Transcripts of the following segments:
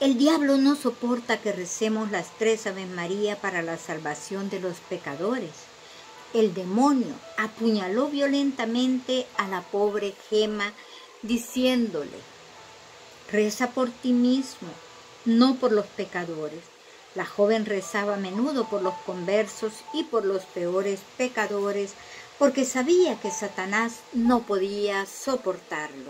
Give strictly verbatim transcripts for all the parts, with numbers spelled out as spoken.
El diablo no soporta que recemos las tres Aves María para la salvación de los pecadores. El demonio apuñaló violentamente a la pobre Gema, diciéndole: reza por ti mismo, no por los pecadores. La joven rezaba a menudo por los conversos y por los peores pecadores, porque sabía que Satanás no podía soportarlo.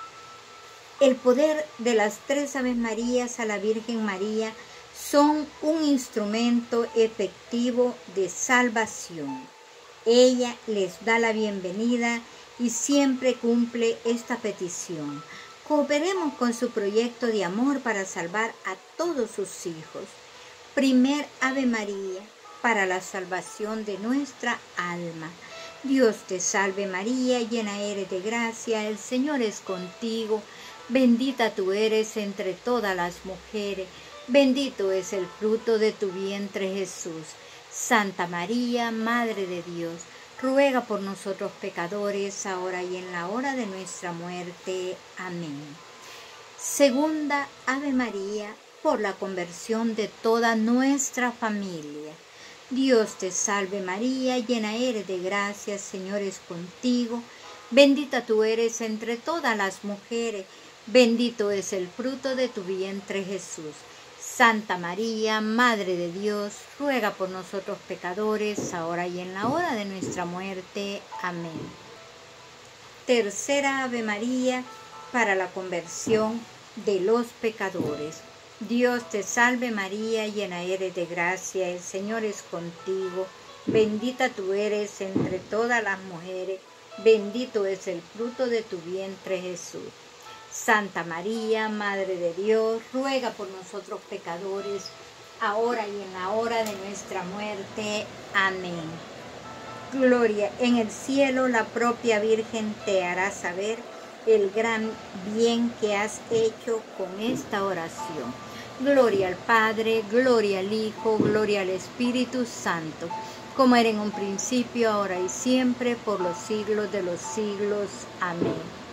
El poder de las tres Aves Marías a la Virgen María son un instrumento efectivo de salvación. Ella les da la bienvenida y siempre cumple esta petición. Cooperemos con su proyecto de amor para salvar a todos sus hijos. Primer Ave María, para la salvación de nuestra alma. Dios te salve María, llena eres de gracia, el Señor es contigo. Bendita tú eres entre todas las mujeres, bendito es el fruto de tu vientre Jesús. Santa María, Madre de Dios, ruega por nosotros pecadores, ahora y en la hora de nuestra muerte. Amén. Segunda Ave María, por la conversión de toda nuestra familia. Dios te salve María, llena eres de gracia, el Señor es contigo. Bendita tú eres entre todas las mujeres, bendito es el fruto de tu vientre Jesús. Santa María, Madre de Dios, ruega por nosotros pecadores, ahora y en la hora de nuestra muerte. Amén. Tercera Ave María, para la conversión de los pecadores. Dios te salve María, llena eres de gracia, el Señor es contigo. Bendita tú eres entre todas las mujeres, bendito es el fruto de tu vientre Jesús. Santa María, Madre de Dios, ruega por nosotros pecadores, ahora y en la hora de nuestra muerte. Amén. Gloria en el cielo, la propia Virgen te hará saber el gran bien que has hecho con esta oración. Gloria al Padre, gloria al Hijo, gloria al Espíritu Santo, como era en un principio, ahora y siempre, por los siglos de los siglos. Amén.